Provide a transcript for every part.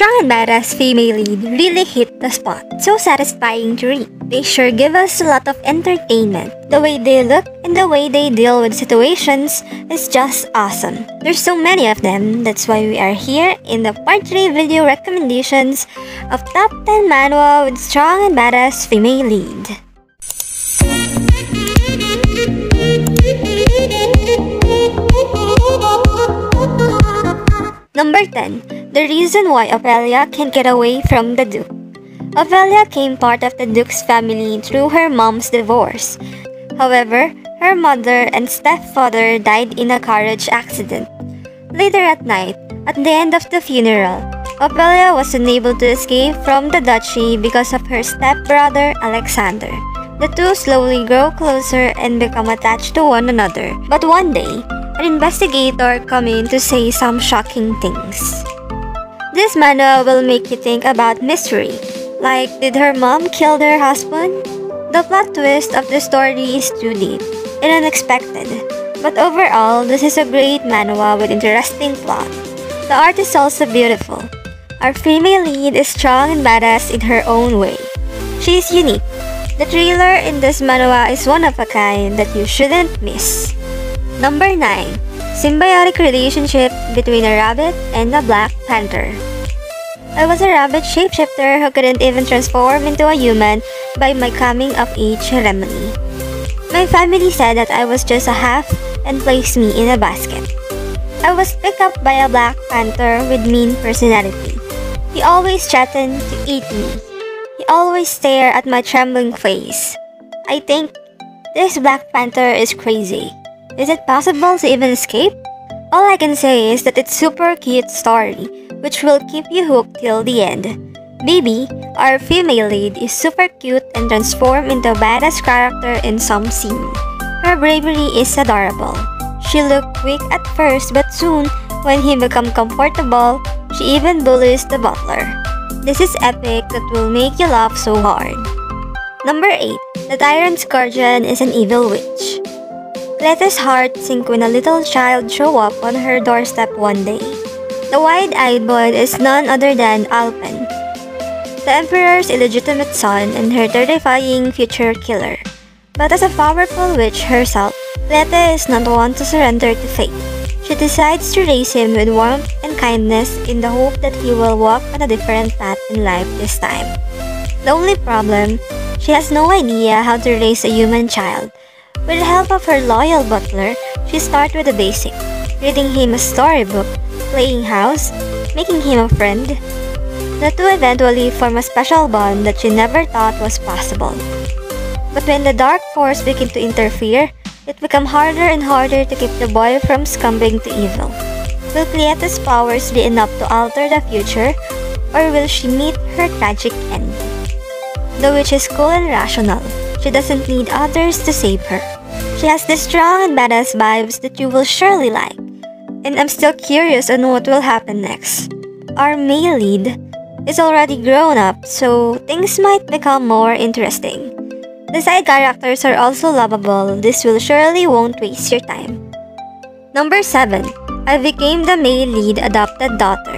strong and badass female lead really hit the spot. So satisfying to read. They sure give us a lot of entertainment. The way they look and the way they deal with situations is just awesome. There's so many of them, that's why we are here in the part 3 video recommendations of top 10 manhwa with strong and badass female lead. Number 10. The reason why Ophelia can't get away from the Duke. Ophelia came part of the Duke's family through her mom's divorce. However, her mother and stepfather died in a carriage accident. Later at night, at the end of the funeral, Ophelia was unable to escape from the duchy because of her stepbrother Alexander. The two slowly grow closer and become attached to one another. But one day, an investigator come in to say some shocking things. This manhwa will make you think about mystery, like did her mom kill her husband? The plot twist of the story is too deep and unexpected, but overall, this is a great manhwa with interesting plot. The art is also beautiful. Our female lead is strong and badass in her own way. She is unique. The thriller in this manhwa is one of a kind that you shouldn't miss. Number 9. Symbiotic relationship between a rabbit and a black panther. I was a rabbit shapeshifter who couldn't even transform into a human by my coming of age ceremony. My family said that I was just a half and placed me in a basket. I was picked up by a black panther with mean personality. He always threatened to eat me. He always stared at my trembling face. I think this black panther is crazy. Is it possible to even escape? All I can say is that it's super cute story, which will keep you hooked till the end. Bibi, our female lead, is super cute and transformed into a badass character in some scene. Her bravery is adorable. She looked weak at first, but soon, when he became comfortable, she even bullies the butler. This is epic that will make you laugh so hard. Number 8. The Tyrant's Guardian is an evil witch. Clete's heart sank when a little child showed up on her doorstep one day. The wide-eyed boy is none other than Alpen, the Emperor's illegitimate son and her terrifying future killer. But as a powerful witch herself, Clete is not one to surrender to fate. She decides to raise him with warmth and kindness in the hope that he will walk on a different path in life this time. The only problem, she has no idea how to raise a human child. With the help of her loyal butler, she starts with the basic, reading him a storybook, playing house, making him a friend. The two eventually form a special bond that she never thought was possible. But when the dark force begins to interfere, it becomes harder and harder to keep the boy from succumbing to evil. Will Clete's powers be enough to alter the future, or will she meet her tragic end? The witch is cool and rational. She doesn't need others to save her. She has the strong and badass vibes that you will surely like. And I'm still curious on what will happen next. Our male lead is already grown up, so things might become more interesting. The side characters are also lovable. This will surely won't waste your time. Number 7. I became the male lead adopted daughter.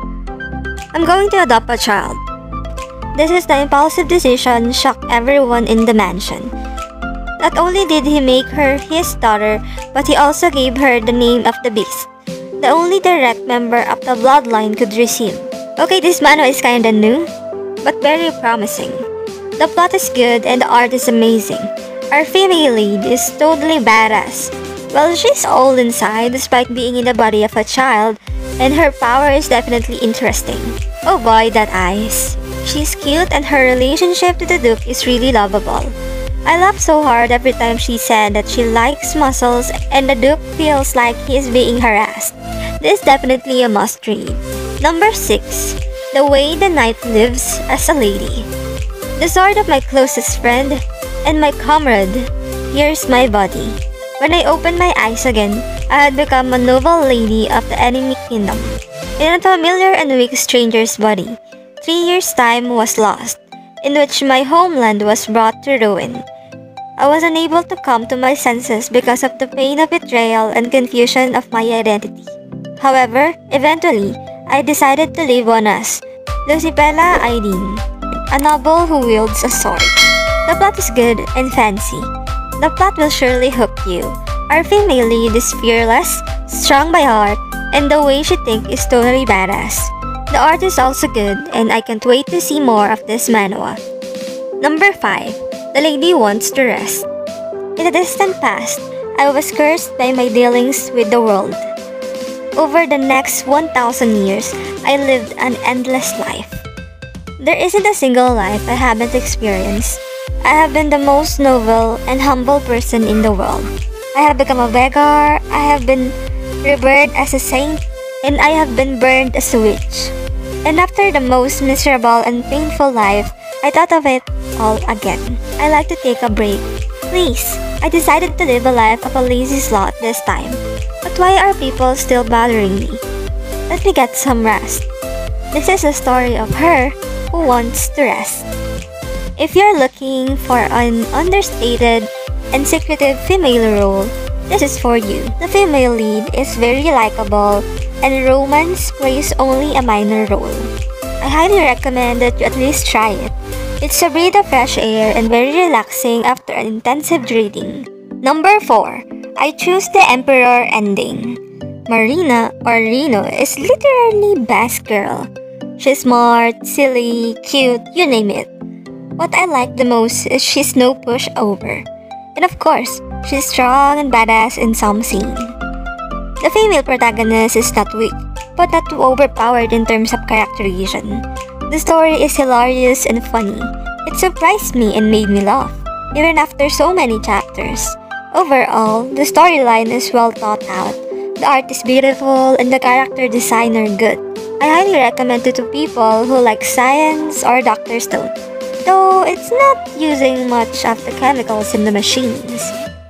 I'm going to adopt a child. This is the impulsive decision shocked everyone in the mansion. Not only did he make her his daughter, but he also gave her the name of the beast, the only direct member of the bloodline could receive. Okay, this manhwa is kinda new, but very promising. The plot is good and the art is amazing. Our female lead is totally badass. Well, she's old inside despite being in the body of a child, and her power is definitely interesting. Oh boy, that eyes. She's cute and her relationship to the Duke is really lovable. I laughed so hard every time she said that she likes muscles and the Duke feels like he is being harassed. This is definitely a must-read. Number 6. The Way the Knight Lives as a Lady. The sword of my closest friend and my comrade, here's my body. When I opened my eyes again, I had become a noble lady of the enemy kingdom, in a familiar and weak stranger's body. 3 years' time was lost, in which my homeland was brought to ruin. I was unable to come to my senses because of the pain of betrayal and confusion of my identity. However, eventually, I decided to live on us, Lucipela Aidin, a noble who wields a sword. The plot is good and fancy. The plot will surely hook you. Our female lead is fearless, strong by heart, and the way she thinks is totally badass. The art is also good, and I can't wait to see more of this manhwa. Number 5. The Lady Wants to Rest. In the distant past, I was cursed by my dealings with the world. Over the next 1,000 years, I lived an endless life. There isn't a single life I haven't experienced. I have been the most noble and humble person in the world. I have become a beggar, I have been revered as a saint, and I have been burned as a witch. And after the most miserable and painful life, I thought of it all again. I like to take a break. Please, I decided to live a life of a lazy sloth this time. But why are people still bothering me? Let me get some rest. This is a story of her who wants to rest. If you're looking for an understated and secretive female role, this is for you. The female lead is very likable, and romance plays only a minor role. I highly recommend that you at least try it. It's a breath of fresh air and very relaxing after an intensive reading. Number 4. I choose the Emperor ending. Marina, or Rino, is literally best girl. She's smart, silly, cute, you name it. What I like the most is she's no pushover. And of course, she's strong and badass in some scene. The female protagonist is not weak, but not too overpowered in terms of characterization. The story is hilarious and funny. It surprised me and made me laugh, even after so many chapters. Overall, the storyline is well thought out. The art is beautiful and the character design are good. I highly recommend it to people who like science or Dr. Stone, though it's not using much of the chemicals in the machines.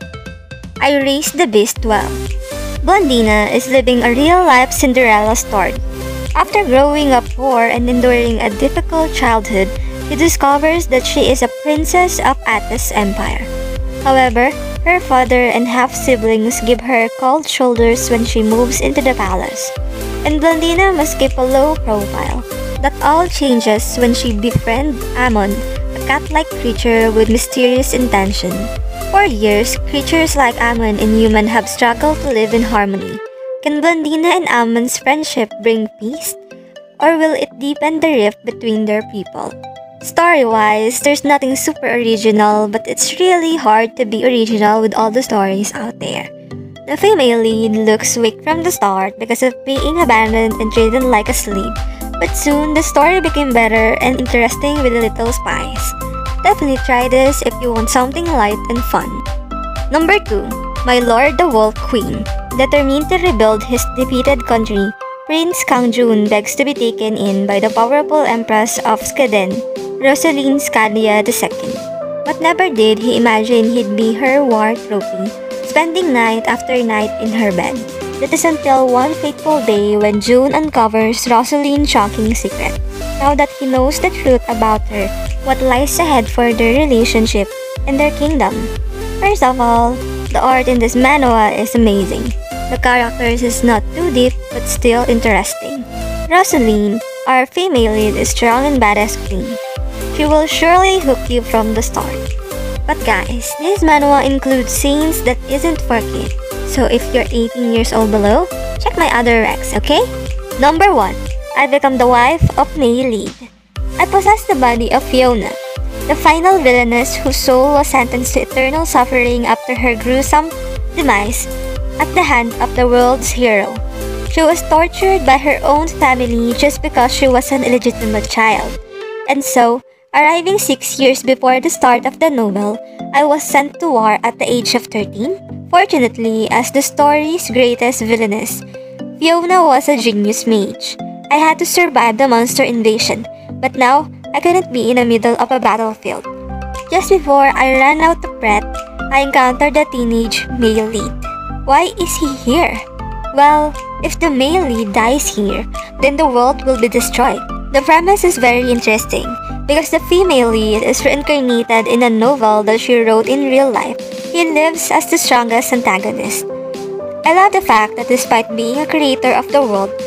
I Raised the Beast Well. Blondina is living a real-life Cinderella story. After growing up poor and enduring a difficult childhood, she discovers that she is a princess of Athos Empire. However, her father and half-siblings give her cold shoulders when she moves into the palace, and Blondina must keep a low profile. That all changes when she befriends Amon, a cat-like creature with mysterious intention. For years, creatures like Amon and human have struggled to live in harmony. Can Blondina and Amon's friendship bring peace? Or will it deepen the rift between their people? Story-wise, there's nothing super original, but it's really hard to be original with all the stories out there. The female lead looks weak from the start because of being abandoned and treated like a slave, but soon the story became better and interesting with a little spice. Definitely try this if you want something light and fun. Number 2. My Lord the Wolf Queen. Determined to rebuild his defeated country, Prince Kangjun begs to be taken in by the powerful Empress of Skeden, Rosaline Scalia II. But never did he imagine he'd be her war trophy, spending night after night in her bed. That is until one fateful day when June uncovers Rosaline's shocking secret. Now that he knows the truth about her, what lies ahead for their relationship and their kingdom? First of all, the art in this manhwa is amazing. The characters is not too deep but still interesting. Rosaline, our female lead, is strong and badass queen. She will surely hook you from the start. But guys, this manhwa includes scenes that isn't for kids. So if you're 18 years old below, check my other recs, okay? Number 1. I become the wife of Mei Lead. I possess the body of Fiona, the final villainess whose soul was sentenced to eternal suffering after her gruesome demise at the hand of the world's hero. She was tortured by her own family just because she was an illegitimate child. And so, arriving 6 years before the start of the novel, I was sent to war at the age of 13. Fortunately, as the story's greatest villainess, Fiona was a genius mage. I had to survive the monster invasion, but now I couldn't be in the middle of a battlefield. Just before I ran out of breath, I encountered the teenage male lead. Why is he here? Well, if the male lead dies here, then the world will be destroyed. The premise is very interesting because the female lead is reincarnated in a novel that she wrote in real life. He lives as the strongest antagonist. I love the fact that despite being a creator of the world,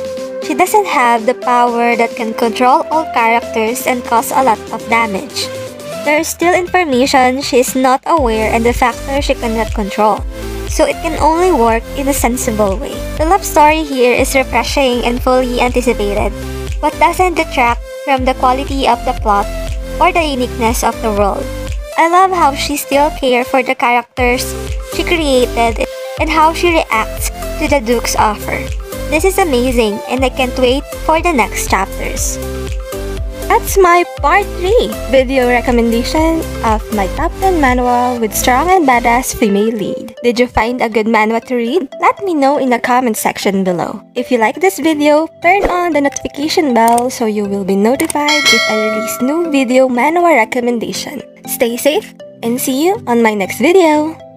She doesn't have the power that can control all characters and cause a lot of damage. There is still information she is not aware and the factor she cannot control, so it can only work in a sensible way. The love story here is refreshing and fully anticipated, but doesn't detract from the quality of the plot or the uniqueness of the world. I love how she still cares for the characters she created and how she reacts to the Duke's offer. This is amazing and I can't wait for the next chapters. That's my part 3 video recommendation of my top 10 manhwa with strong and badass female lead. Did you find a good manhwa to read? Let me know in the comment section below. If you like this video, turn on the notification bell so you will be notified if I release new video manhwa recommendation. Stay safe and see you on my next video.